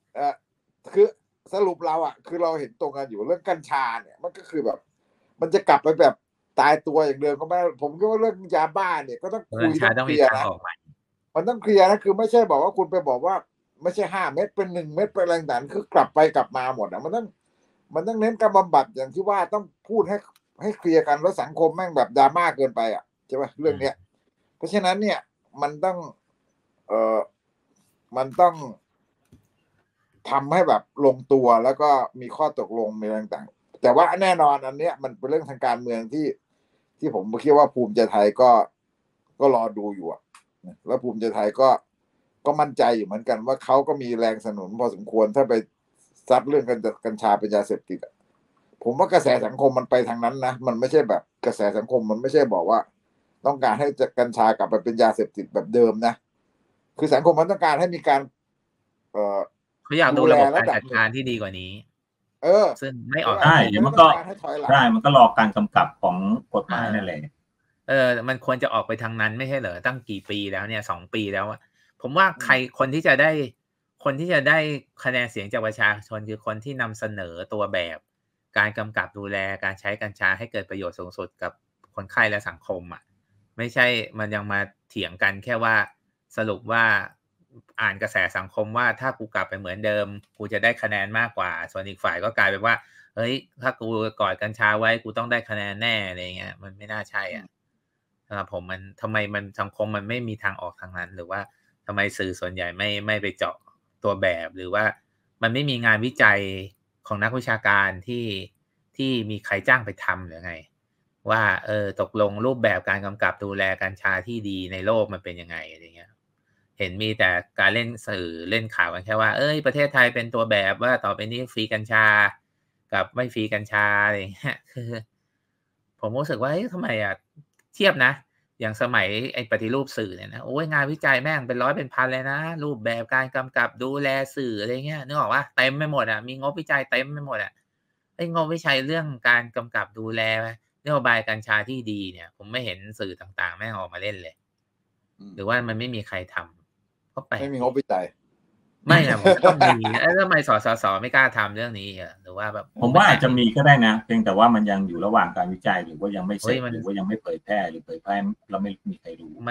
เอ่อคือสรุปเราอ่ะคือเราเห็นตรงกันอยู่เรื่องกัญชาเนี่ยมันก็คือแบบมันจะกลับไปแบบตายตัวอย่างเดิมก็ไม่ผมคิดว่าเรื่องยาบ้าเนี่ยก็ต้องคุกัยญชาต้องมีต้องเคลียร์นะทางออกใหม่มันต้องเคลียร์นะคือไม่ใช่บอกว่าคุณไปบอกว่าไม่ใช่5 เม็ดเป็น1 เม็ดเป็นอะไรต่างๆคือกลับไปกลับมาหมดอ่ะมันต้องเน้นการบำบัดอย่างที่ว่าต้องพูดให้เคลียร์กันแล้วสังคมแม่งแบบดราม่าเกินไปอ่ะใช่ไหมเรื่องเนี้ยเพราะฉะนั้นเนี่ยมันต้องเอ่อมันต้องทำให้แบบลงตัวแล้วก็มีข้อตกลงมีอะไรต่างๆแต่ว่าแน่นอนอันเนี้ยมันเป็นเรื่องทางการเมืองที่ผมคิดว่าภูมิใจไทยก็รอดูอยู่อะแล้วภูมิใจไทยก็มั่นใจอยู่เหมือนกันว่าเขาก็มีแรงสนับสนุนพอสมควรถ้าไปซัดเรื่องกัญชาเป็นยาเสพติดอะผมว่ากระแสสังคมมันไปทางนั้นนะมันไม่ใช่แบบกระแสสังคมมันไม่ใช่บอกว่าต้องการให้กัญชากลับไปเป็นยาเสพติดแบบเดิมนะคือสังคมมันต้องการให้มีการเอ่อเขาอยากดูดูแลระบบระดับหนึ่งการจัดการที่ดีกว่านี้ซึ่งไม่ออกใช่ไหมทางไหนเดี๋ยวมันก็ได้มันก็รอการกำกับของกฎหมายนั่นแหละมันควรจะออกไปทางนั้นไม่ใช่เหรอตั้งกี่ปีแล้วเนี่ย2 ปีแล้วผมว่าคนที่จะได้คะแนนเสียงจากประชาชนคือคนที่นำเสนอตัวแบบการกำกับดูแลการใช้กัญชาให้เกิดประโยชน์สูงสุดกับคนไข้และสังคมไม่ใช่มันยังมาเถียงกันแค่ว่าสรุปว่าอ่านกระแสสังคมว่าถ้ากูกลับไปเหมือนเดิมกูจะได้คะแนนมากกว่าส่วนอีกฝ่ายก็กลายเป็นว่าเฮ้ยถ้ากูกอดกัญชาไว้กูต้องได้คะแนนแน่อะไรเงี้ยมันไม่น่าใช่ผมมันทำไมมันสังคมมันไม่มีทางออกทางนั้นหรือว่าทำไมสื่อส่วนใหญ่ไม่ไปเจาะตัวแบบหรือว่ามันไม่มีงานวิจัยของนักวิชาการที่มีใครจ้างไปทำหรือไงว่าตกลงรูปแบบการกำกับดูแลกัญชาที่ดีในโลกมันเป็นยังไงอะไรเงี้ยเห็นมีแต่การเล่นสื่อเล่นข่าวกันแค่ว่าประเทศไทยเป็นตัวแบบว่าต่อไปนี้ฟรีกัญชากับไม่ฟรีกัญชาอะไรเงี้ยคือผมรู้สึกว่าทำไมเทียบนะอย่างสมัยไอ้ปฏิรูปสื่อเนี่ยนะโอ้ยงานวิจัยแม่งเป็น100เป็นพันเลยนะรูปแบบการกำกับดูแลสื่ออะไรเงี้ยนึกออกว่าเต็มไปหมดมีงบวิจัยเต็มไปหมดงบวิจัยเรื่องการกำกับดูแลนโยบายกัญชาที่ดีเนี่ยผมไม่เห็นสื่อต่างๆแม่งออกมาเล่นเลยหรือว่ามันไม่มีใครทำก็ไปไม่มีงบวิจัยไม่นะผมต้องมีทำไมสสไม่กล้าทำเรื่องนี้หรือว่าแบบผมว่าอาจจะมีก็ได้นะเพียงแต่ว่ามันยังอยู่ระหว่างการวิจัยหรือว่ายังไม่เสร็จหรือว่ายังไม่เผยแพร่หรือเผยแพร่เราไม่มีใครรู้